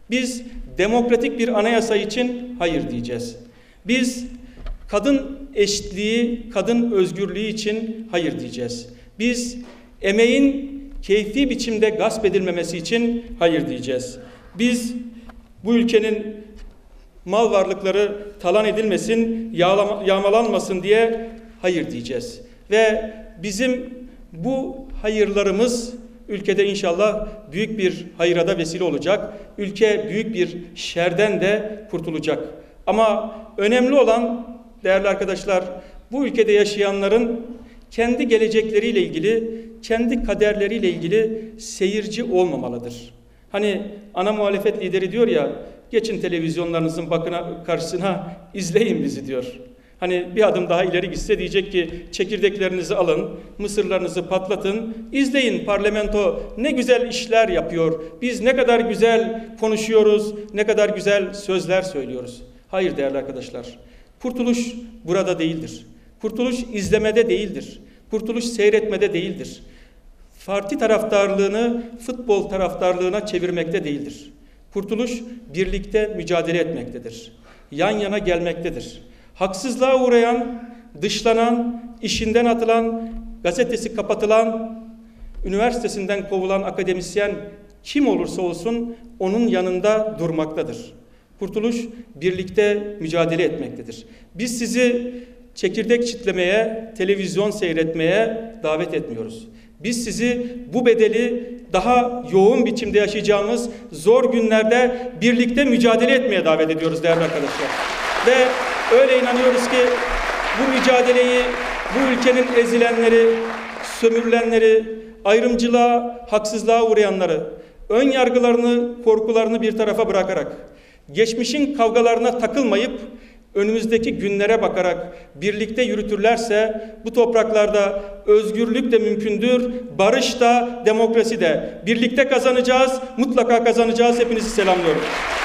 Biz demokratik bir anayasa için hayır diyeceğiz. Biz kadın eşitliği, kadın özgürlüğü için hayır diyeceğiz. Biz emeğin keyfi biçimde gasp edilmemesi için hayır diyeceğiz. Biz bu ülkenin mal varlıkları talan edilmesin, yağmalanmasın diye hayır diyeceğiz. Ve bizim bu hayırlarımız ülkede inşallah büyük bir hayıra da vesile olacak. Ülke büyük bir şerden de kurtulacak. Ama önemli olan değerli arkadaşlar, bu ülkede yaşayanların kendi gelecekleriyle ilgili, kendi kaderleriyle ilgili seyirci olmamalıdır. Hani ana muhalefet lideri diyor ya, geçin televizyonlarınızın karşısına, izleyin bizi diyor. Hani bir adım daha ileri gitse diyecek ki çekirdeklerinizi alın, mısırlarınızı patlatın, izleyin parlamento ne güzel işler yapıyor, biz ne kadar güzel konuşuyoruz, ne kadar güzel sözler söylüyoruz. Hayır değerli arkadaşlar, kurtuluş burada değildir. Kurtuluş izlemede değildir. Kurtuluş seyretmede değildir. Parti taraftarlığını futbol taraftarlığına çevirmekte değildir. Kurtuluş birlikte mücadele etmektedir. Yan yana gelmektedir. Haksızlığa uğrayan, dışlanan, işinden atılan, gazetesi kapatılan, üniversitesinden kovulan akademisyen kim olursa olsun onun yanında durmaktadır. Kurtuluş birlikte mücadele etmektedir. Biz sizi çekirdek çitlemeye, televizyon seyretmeye davet etmiyoruz. Biz sizi bu bedeli daha yoğun biçimde yaşayacağımız zor günlerde birlikte mücadele etmeye davet ediyoruz değerli arkadaşlar. Ve öyle inanıyoruz ki bu mücadeleyi bu ülkenin ezilenleri, sömürülenleri, ayrımcılığa, haksızlığa uğrayanları, ön yargılarını, korkularını bir tarafa bırakarak, geçmişin kavgalarına takılmayıp önümüzdeki günlere bakarak birlikte yürütürlerse bu topraklarda özgürlük de mümkündür, barış da, demokrasi de. Birlikte kazanacağız, mutlaka kazanacağız. Hepinizi selamlıyorum.